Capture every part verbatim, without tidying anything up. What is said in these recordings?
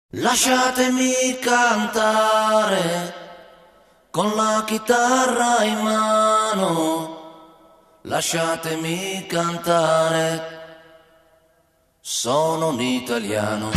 Lasciatemi cantare con la chitarra in mano, lasciatemi cantare, sono un italiano.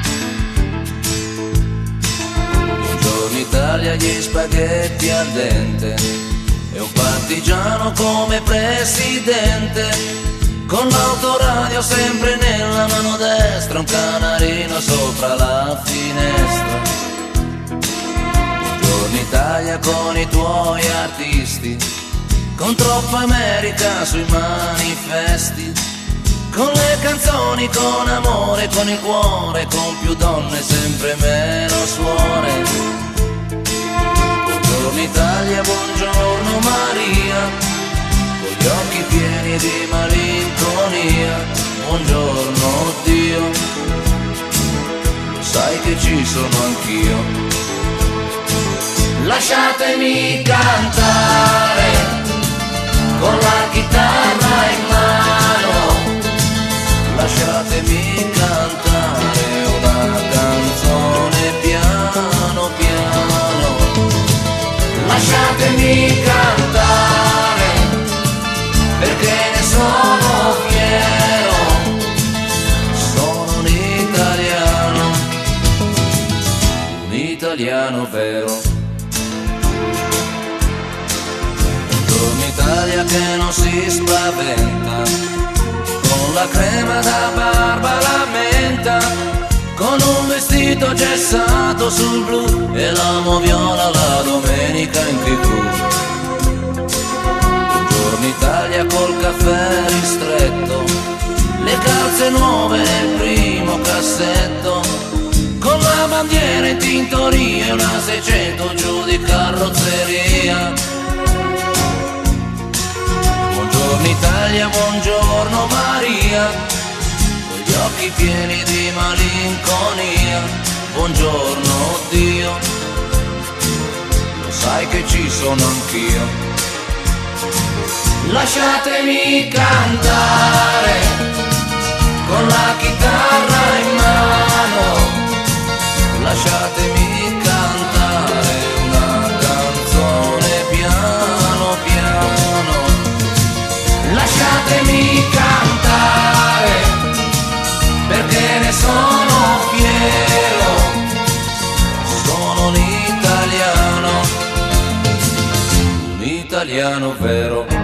Buongiorno Italia, gli spaghetti al dente e un partigiano come presidente, con l'autoradio sempre nella mano destra, un canarino sopra la finestra. Buongiorno Italia con i tuoi artisti, con troppa America sui manifesti, con le canzoni, con amore, con il cuore, con più donne, sempre meno suore. Buongiorno Italia, buongiorno Maria, con gli occhi pieni di malinconia, buongiorno Dio, lo sai che ci sono anch'io. Lasciatemi cantare con la chitarra in mano, lasciatemi cantare una canzone piano piano, lasciatemi cantare perché ne sono fiero, sono un italiano, un italiano vero. Buongiorno Italia che non si spaventa, con la crema da barba la menta, con un vestito gessato sul blu e l'amo viola la domenica in tivù. Buongiorno Italia col caffè ristretto, le calze nuove nel primo cassetto, con la bandiera in tintoria e una seicento giù di carrozzeria. Buongiorno Italia, buongiorno Maria, con gli occhi pieni di malinconia, buongiorno Dio, lo sai che ci sono anch'io. Lasciatemi cantare con la chitarra in mano, lasciatemi cantare una canzone piano piano, lasciatemi cantare perché ne sono fiero, sono un italiano, un italiano vero.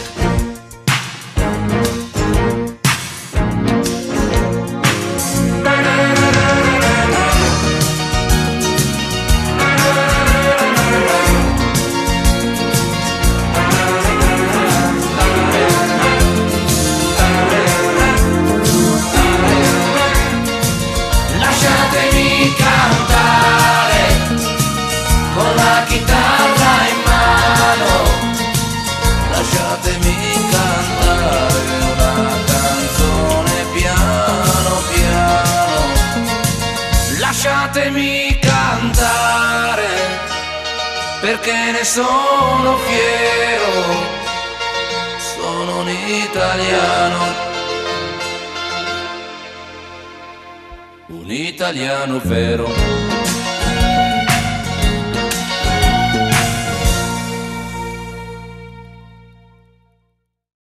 Lasciatemi cantare con la chitarra in mano, lasciatemi cantare una canzone piano piano, lasciatemi cantare perché ne sono fiero, sono un italiano, un italiano vero.